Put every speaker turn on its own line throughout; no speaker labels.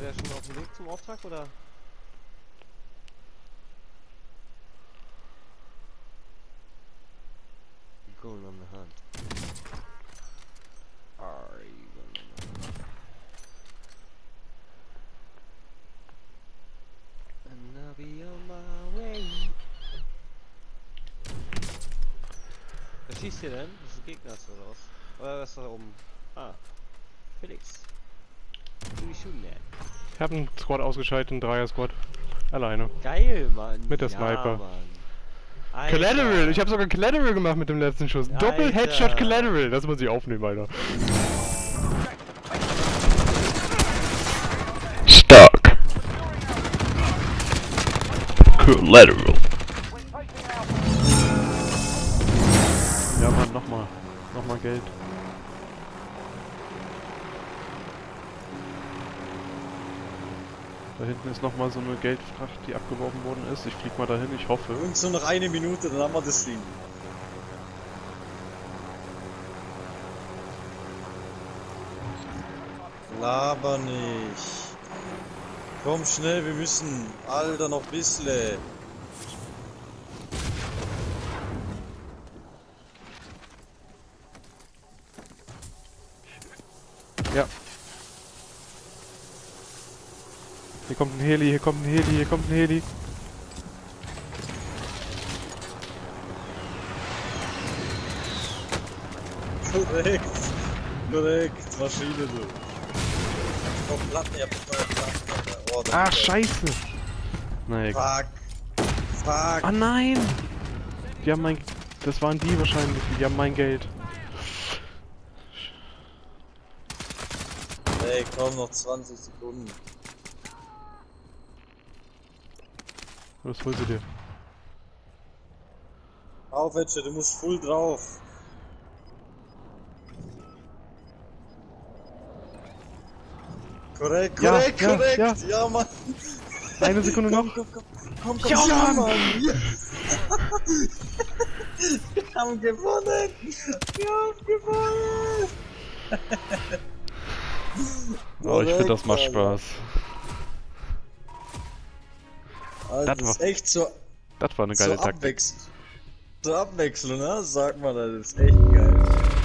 der schon auf dem Weg zum Auftrag, oder? Going on the hunt. Are you going on the hunt? And I'll be on my way. Wer schießt hier denn? Das ist ein Gegner oder was? Oder was ist da oben? Ah. Felix. Du shooting that?
Ich habe einen Squad ausgeschaltet, einen Dreier-Squad. Alleine.
Geil, Mann.
Mit der
ja,
Sniper.
Mann.
Collateral! Ich habe sogar Collateral gemacht mit dem letzten Schuss. Doppel Headshot Collateral! Das muss ich aufnehmen, Alter. Stark! Collateral! Ja, Mann, nochmal. Nochmal Geld. Da hinten ist nochmal so eine Geldfracht, die abgeworfen worden ist. Ich flieg mal dahin, ich hoffe.
Und so noch eine Minute, dann haben wir das Ding. Laber nicht. Komm schnell, wir müssen. Alter, noch bissle.
Ja. Hier kommt ein Heli, hier kommt ein Heli, hier kommt ein Heli.
Korrekt. Korrekt. Maschine, du. Komm, Platten, ihr habt Platten. Oh,
Ach, scheiße. Na egal.
Fuck. Fuck.
Ah nein! Die haben mein... Das waren die wahrscheinlich, die haben mein Geld.
Ey, komm, noch 20 Sekunden.
Was holst du dir?
Auf, Edge, du musst full drauf. Korrekt,
Ja,
korrekt,
ja,
korrekt.
ja.
Ja, Mann.
Eine Sekunde noch.
Komm,
Ja,
ja,
Mann.
Mann. Ja. Wir haben gewonnen. Wir haben gewonnen.
Oh, ich finde, das macht Spaß.
Alter, das ist echt so,
Das war eine geile Taktik.
zur Abwechslung, ne? Sag mal, das ist echt geil.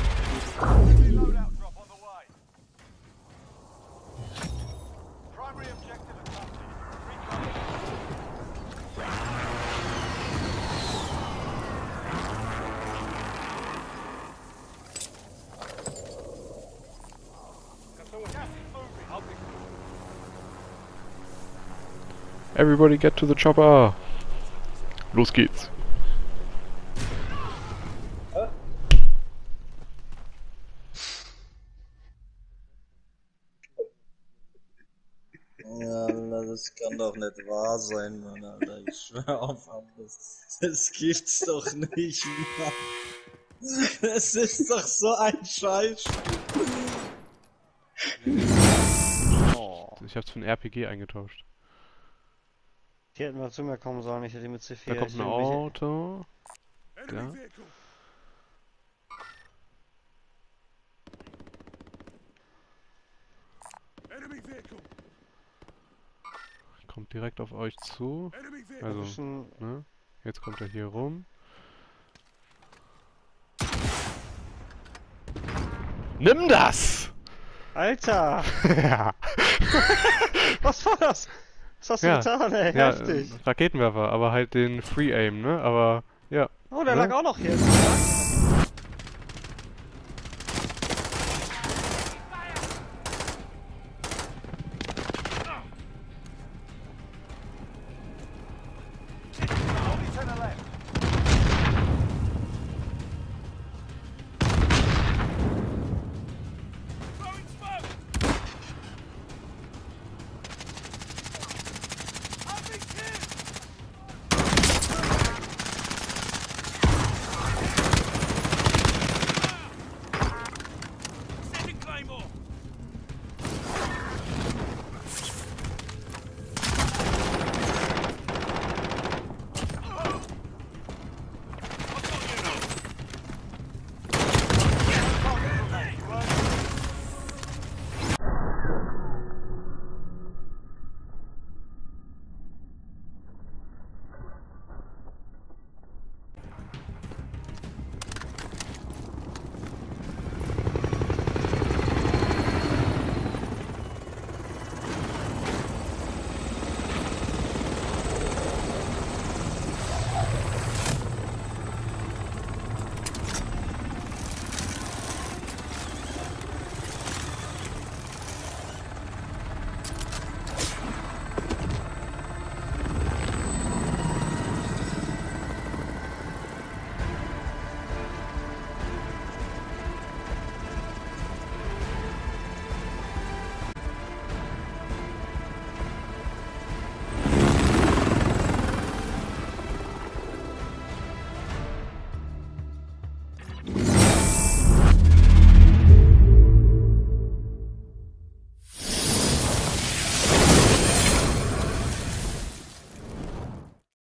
Everybody get to the chopper! Los geht's!
Ja, Alter, das kann doch nicht wahr sein, Mann, Alter. Ich schwör auf alles. Das gibt's doch nicht, Mann. Das ist doch so ein Scheißspiel.
Oh.
Ich hab's für ein RPG eingetauscht.
Die hätten wir zu mir kommen sollen, ich hätte mit C4.
Da kommt ein Auto. Ja. Kommt direkt auf euch zu. Also, ne? Jetzt kommt er hier rum. Nimm das!
Alter!
Ja.
Was war das? Was hast du
Ja.
getan, ey?
Ja,
Heftig!
Raketenwerfer, aber halt den Free Aim, ne? Aber, ja.
Oh, der
ne?
lag auch noch hier.